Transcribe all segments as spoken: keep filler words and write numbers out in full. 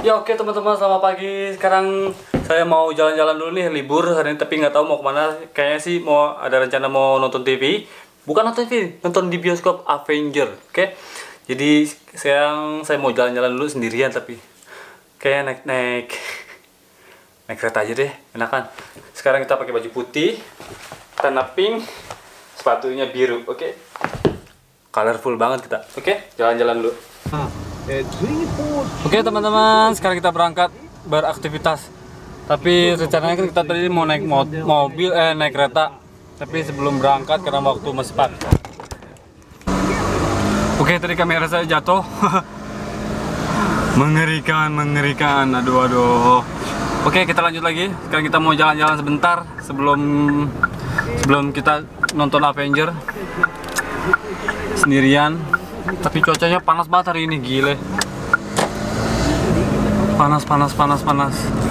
Ya oke teman-teman, selamat pagi. Sekarang saya mau jalan-jalan dulu nih, libur hari ini, tapi nggak tahu mau kemana. Kayaknya sih mau ada rencana mau nonton T V. Bukan nonton T V, nonton di bioskop Avenger. Oke. Jadi sekarang saya mau jalan-jalan dulu sendirian, tapi kayak naik-naik naik kereta aja deh, enakan. Sekarang kita pakai baju putih, celana pink, sepatunya biru. Oke. Colorful banget kita. Oke, jalan-jalan dulu. Oke teman-teman, sekarang kita berangkat beraktivitas. Tapi rencananya kan kita tadi mau naik mo mobil, eh naik kereta. Tapi sebelum berangkat karena waktu masih cepat. Oke, tadi kamera saya jatuh. Mengerikan, mengerikan. Aduh, aduh. Oke, kita lanjut lagi. Sekarang kita mau jalan-jalan sebentar sebelum sebelum kita nonton Avenger sendirian. Tapi cuacanya panas banget hari ini, gile. Panas, panas, panas, panas.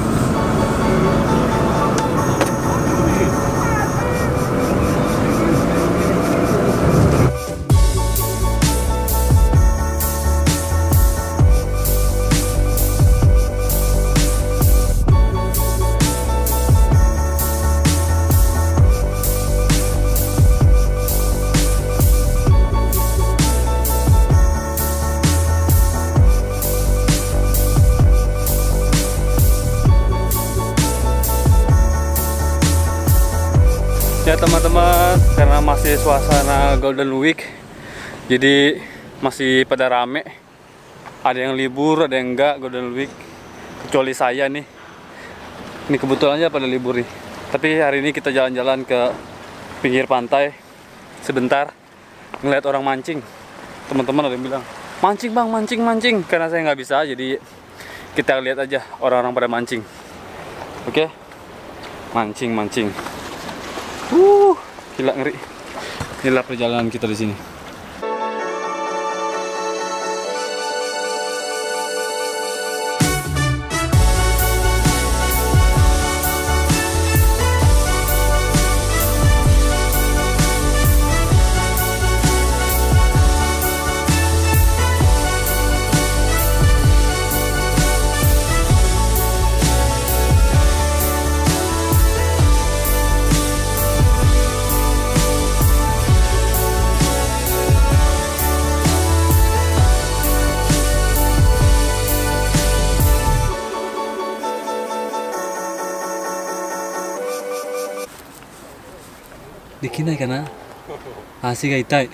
Ya teman-teman, karena masih suasana Golden Week, jadi masih pada rame. Ada yang libur, ada yang enggak Golden Week. Kecuali saya nih. Ini kebetulan aja pada libur nih. Tapi hari ini kita jalan-jalan ke pinggir pantai sebentar, ngeliat orang mancing. Teman-teman ada yang bilang, mancing bang, mancing, mancing. Karena saya nggak bisa, jadi kita lihat aja orang-orang pada mancing. Oke, mancing, mancing. Uh, gila, ngeri. Gila perjalanan kita di sini. Dekinai kana? Asi ga itai.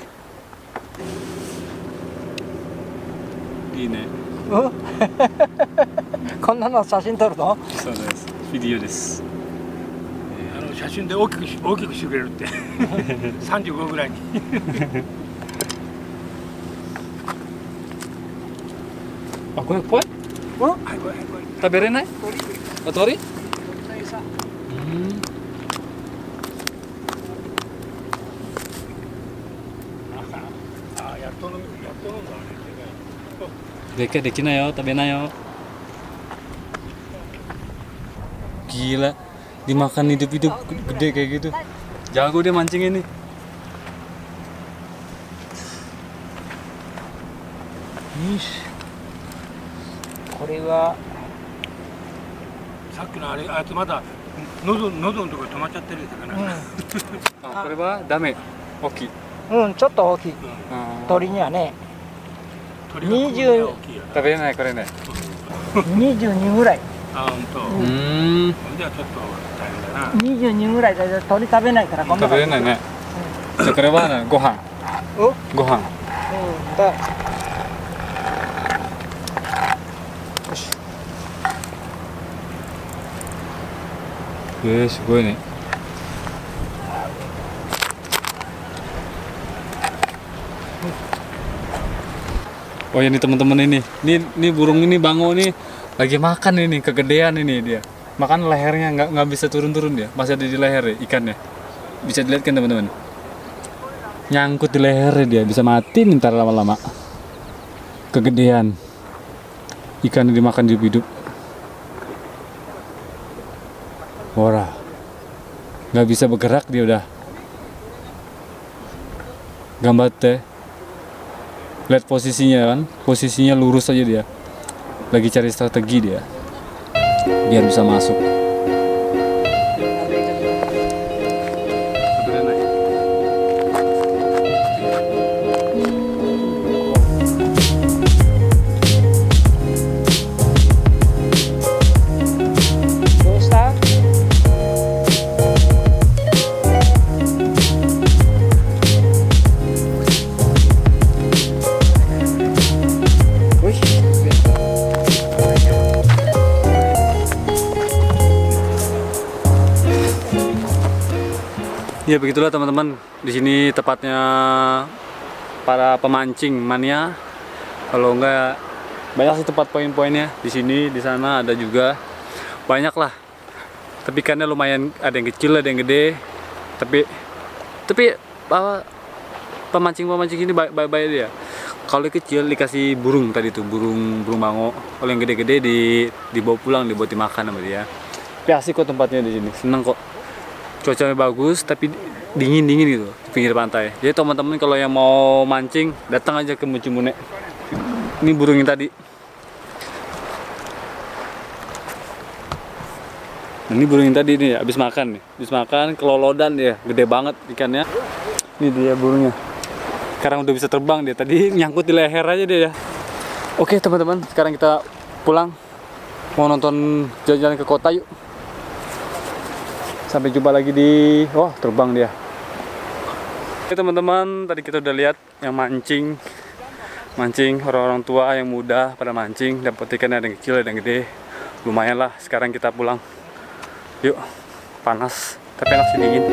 Ii ne. Oh? こんなの写真撮るの？ そうです。ビデオです。 あの写真で大きくし大きくしてくれるってさんじゅうごぐらいにあ、これこれ？ うん？ はいこれはいこれ食べれない？あ、鳥？ あやっと飲むやっと飲んだね Deket dekin ayo, taben ayo. Gila, dimakan hidup-hidup gede kayak gitu. Jago dia mancing ini. Ish. これはさっきのあれあいつまだ喉喉のところ止まっちゃってるやつかな、 あ、これはダメ。大きい。 うん、ちょっと大きい。 あー鳥にはね、 鳥がにじゅう大きいよ食べれないこれね。 にじゅうにぐらい。 あ本当。 うーん。 じゃあちょっと大変だなにじゅうにぐらいだけど鳥食べないからこんな食べれないね。じゃあこれはね、ご飯。 お？ ご飯。 うんだ。よし。 えー、すごいね。Oh ya nih teman-teman ini, ini, ini burung ini bango nih lagi makan ini, kegedean ini dia. Makan lehernya nggak nggak bisa turun-turun dia, masih ada di leher ya, ikannya. Bisa dilihat kan teman-teman? Nyangkut di lehernya dia, bisa mati ntar lama-lama. Kegedean. Ikan dimakan hidup-hidup. Wah, nggak bisa bergerak dia udah. Gambar teh. Lihat posisinya kan, posisinya lurus aja dia. lagi cari strategi dia biar bisa masuk. Ya begitulah teman-teman, di sini tepatnya para pemancing mania. Kalau enggak banyak sih tempat poin-poinnya di sini, di sana ada juga banyak lah. Tapi ikannya lumayan, ada yang kecil, ada yang gede. Tapi tapi apa pemancing-pemancing ini baik-baik dia. Kalau yang kecil dikasih burung tadi tuh, burung burung bango. Kalau yang gede-gede di dibawa pulang, dibuat dimakan sama dia. Tapi asik kok tempatnya di sini, seneng kok. Cuacanya bagus tapi dingin dingin gitu di pinggir pantai. Jadi teman-teman kalau yang mau mancing datang aja ke Mucimune. Ini burung yang tadi. Nah, ini burung yang tadi nih habis makan nih, habis makan kelolodan dia, gede banget ikannya. Ini dia burungnya. Sekarang udah bisa terbang dia. Tadi nyangkut di leher aja dia ya. Oke teman-teman, sekarang kita pulang. Mau nonton jalan-jalan ke kota yuk. Sampai jumpa lagi di, oh terbang dia. Oke teman-teman, tadi kita udah lihat yang mancing, mancing orang-orang tua yang muda pada mancing, dapat ikan ada yang kecil ada yang gede, lumayan lah. Sekarang kita pulang, yuk. Panas, tapi enak sih dingin.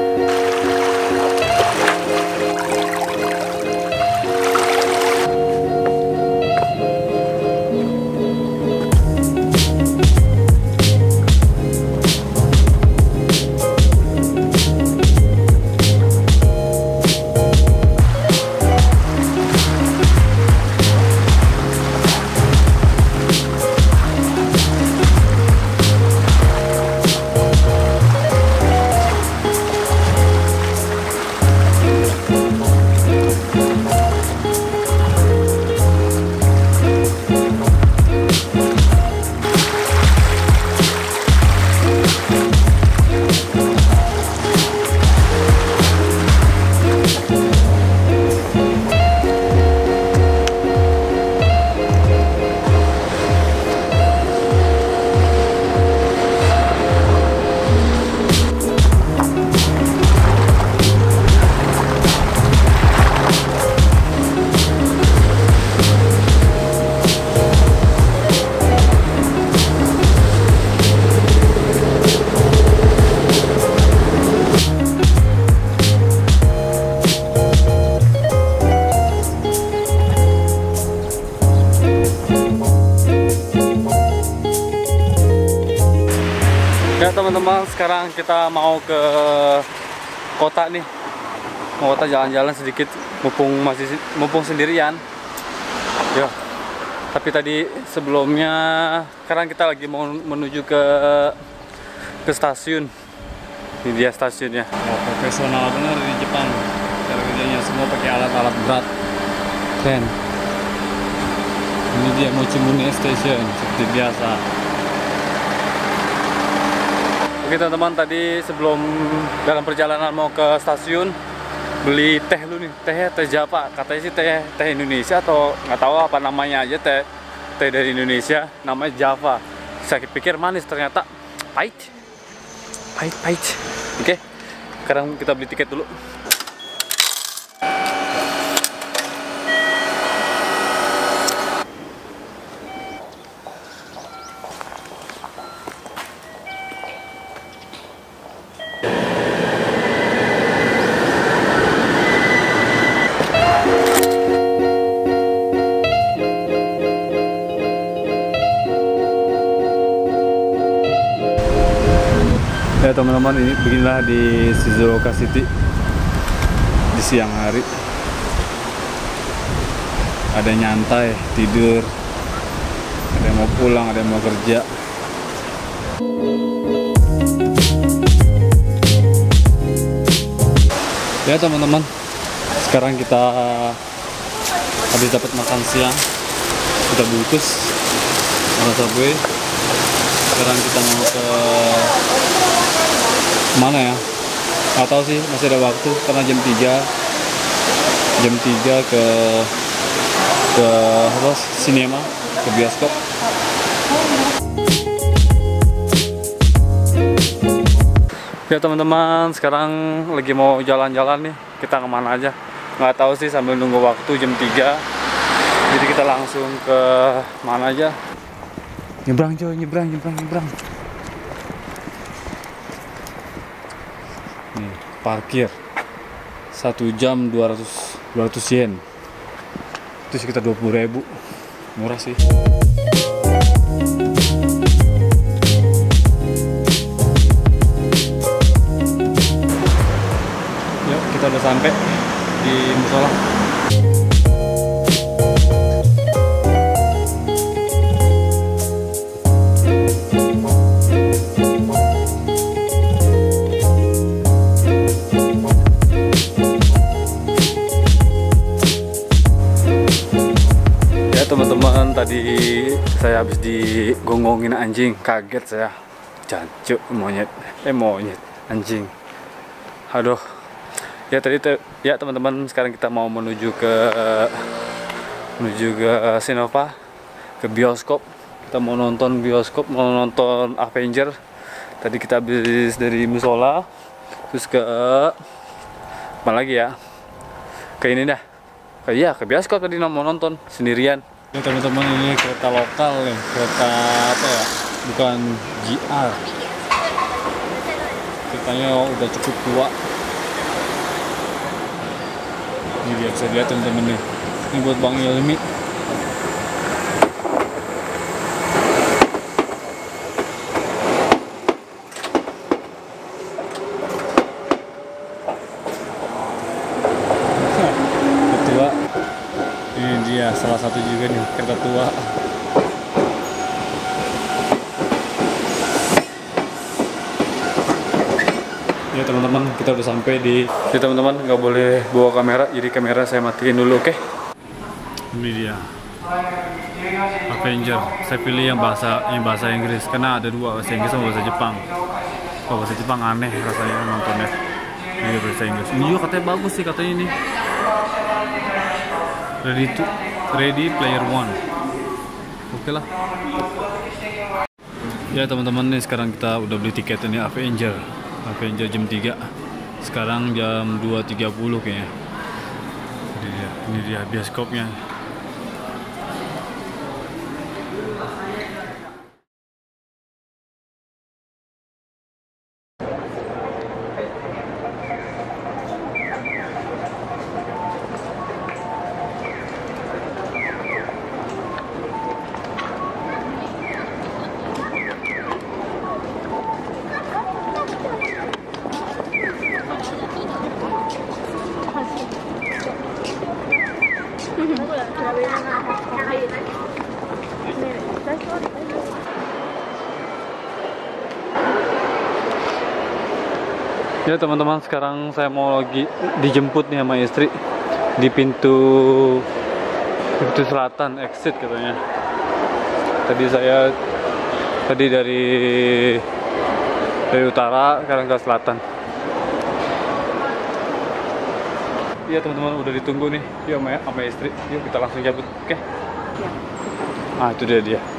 Ya teman-teman, sekarang kita mau ke kota nih, mau kota jalan-jalan sedikit, mumpung masih mumpung sendirian. Ya, tapi tadi sebelumnya, sekarang kita lagi mau menuju ke ke stasiun. Ini dia stasiunnya. Oh, profesional bener di Jepang. Cara kerjanya semua pakai alat-alat berat. Keren. Ini dia Mucimune Station seperti biasa. Oke teman-teman, tadi sebelum dalam perjalanan mau ke stasiun beli teh lu nih, teh teh Java, katanya sih teh teh Indonesia atau nggak tahu apa namanya aja, teh teh dari Indonesia namanya Java. Saya pikir manis, ternyata pahit, pahit pahit. Oke, sekarang kita beli tiket dulu. Ya teman-teman, ini beginilah di Shizuoka City di siang hari. Ada yang nyantai, tidur, ada yang mau pulang, ada yang mau kerja. Ya teman-teman, sekarang kita habis dapat makan siang, kita bungkus. Mall Subway. Sekarang kita mau ke mana ya? Nggak tahu sih, masih ada waktu karena jam tiga. Jam tiga ke ke apa? Sinema, ke bioskop. Ya teman-teman, sekarang lagi mau jalan-jalan nih. Kita kemana aja? Nggak tahu sih, sambil nunggu waktu jam tiga. Jadi kita langsung ke mana aja? Nyebrang coy, nyebrang, nyebrang, nyebrang. Nih, parkir. Satu jam dua ratus yen. Itu sekitar dua puluh ribu. Murah sih. Kita udah sampai di musola. Ya teman-teman, tadi saya habis digonggongin anjing, kaget saya. Jancuk, monyet, eh monyet, anjing. Aduh. Ya tadi te ya teman-teman, sekarang kita mau menuju ke uh, menuju ke uh, Sinova, ke bioskop. Kita mau nonton bioskop, mau nonton Avenger. Tadi kita habis dari musola, terus ke uh, mana lagi ya? Ke ini dah. Ke iya, ke bioskop tadi mau nonton sendirian. Ya teman-teman, ini kereta lokal nih, kereta apa ya? Bukan G R. Keretanya udah cukup tua. Ini dia, bisa lihat teman-teman nih. Ini buat Bang Ilmi. Ketua. Ini dia salah satu juga nih, kereta tua. Ya teman-teman, kita udah sampai di. Ya teman-teman, nggak boleh bawa kamera, jadi kamera saya matiin dulu, oke? Okay? Ini dia Avenger. Saya pilih yang bahasa yang bahasa Inggris karena ada dua, bahasa Inggris sama bahasa Jepang. Kalau bahasa Jepang aneh rasanya nontonnya. Ini bahasa Inggris. Ini juga katanya bagus sih katanya ini. Ready to Ready Player One. Oke lah. Ya teman-teman, nih sekarang kita udah beli tiket ini Avenger. Avenger jam tiga. Sekarang jam dua tiga puluh kayaknya. Ini dia, ini dia bioskopnya. Ya teman-teman, sekarang saya mau lagi dijemput nih sama istri di pintu pintu selatan, exit katanya. Tadi saya tadi dari dari utara, sekarang ke selatan. Iya teman-teman, udah ditunggu nih, yuk sama, sama istri, yuk kita langsung cabut, oke? Okay? Ya. Ah itu dia dia.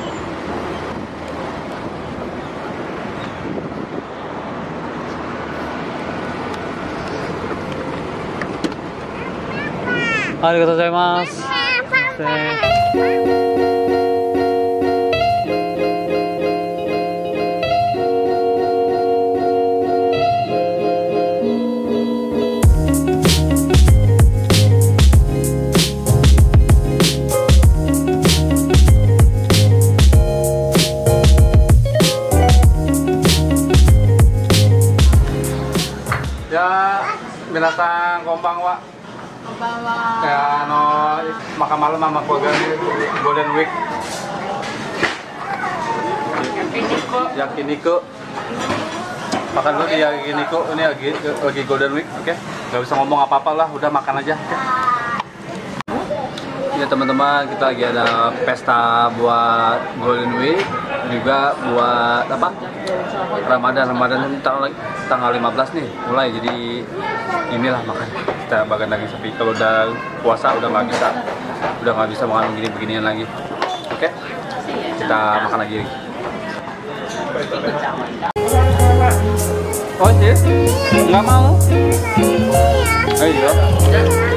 Arigatou gozaimasu. Ya, minasan konbanwa. Ya, no, makan malam sama keluarga di Golden Week. Yakiniku. Yakiniku. Makan dulu di Yakiniku. Ini lagi lagi Golden Week, oke? Okay? Gak bisa ngomong apa-apa lah, udah makan aja. Okay? Ya teman-teman, kita lagi ada pesta buat Golden Week, juga buat apa? Ramadan. Ramadan tanggal tanggal lima belas nih mulai. Jadi inilah makan. Kita makan daging sapi. Kalau udah puasa udah nggak bisa, udah nggak bisa makan begini-beginian lagi. Oke, kita makan lagi. Oh sih, nggak mau? Ayo.